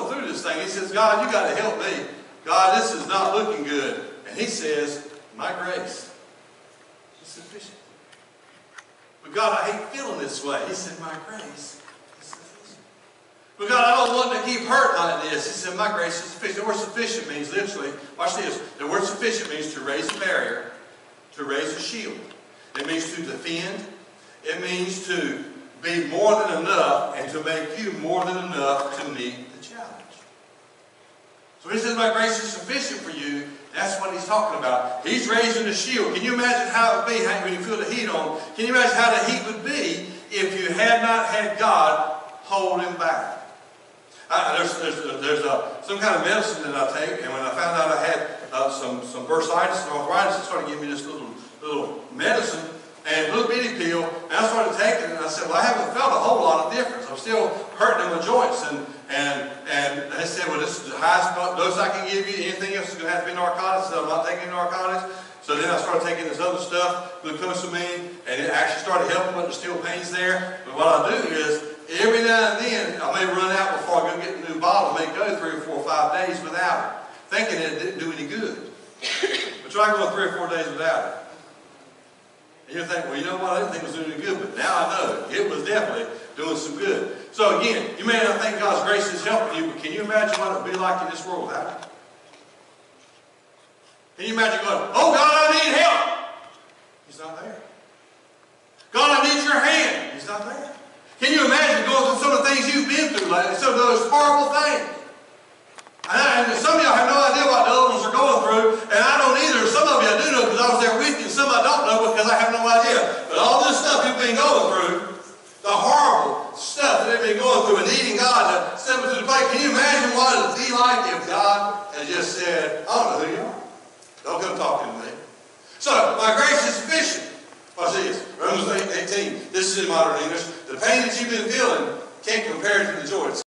going through this thing. He says, God, you got to help me. God, this is not looking good. And he says, my grace is sufficient. But God, I hate feeling this way. He said, my grace is sufficient. But God, I don't want to keep hurt like this. He said, my grace is sufficient. The word sufficient means literally, watch this. The word sufficient means to raise a barrier, to raise a shield. It means to defend. It means to be more than enough and to make you more than enough to meet the challenge. So he says, my grace is sufficient for you. That's what he's talking about. He's raising a shield. Can you imagine how it would be when you feel the heat on? Can you imagine how the heat would be if you had not had God hold him back? There's some kind of medicine that I take, and when I found out I had some bursitis and arthritis, it started giving me this little medicine and a little bitty pill, and I started taking it, and I said, well, I haven't felt a whole lot of difference. I'm still hurting in my joints, and they said, well, this is the highest dose I can give you. Anything else is going to have to be narcotics. So I'm not taking narcotics. So then I started taking this other stuff, glucosamine, and it actually started helping, but there's still pains there. But what I do is, every now and then, I may run out before I go get a new bottle. I may go 3 or 4 or 5 days without it, thinking it didn't do any good. But try going 3 or 4 days without it. And you think, well, you know what? I didn't think it was doing any good, but now I know it was definitely doing some good. So again, you may not think God's grace is helping you, but can you imagine what it would be like in this world without it? Can you imagine going, oh God, I need help? He's not there. God, I need your hand. He's not there. Can you imagine going through some of the things you've been through lately, some of those horrible things? And some of y'all have no idea what the other ones are going through, and I don't either. Some of you I do know because I was there with you, and some I don't know because I have no idea. But all this stuff you've been going through, the horrible stuff that they've been going through, and needing God to step into the plate, can you imagine what it would be like if God had just said, I don't know who you are. Don't come talking to me. So, my grace is sufficient. Watch this. Romans 8:18. This is in modern English. The pain that you've been feeling can't compare to the joy.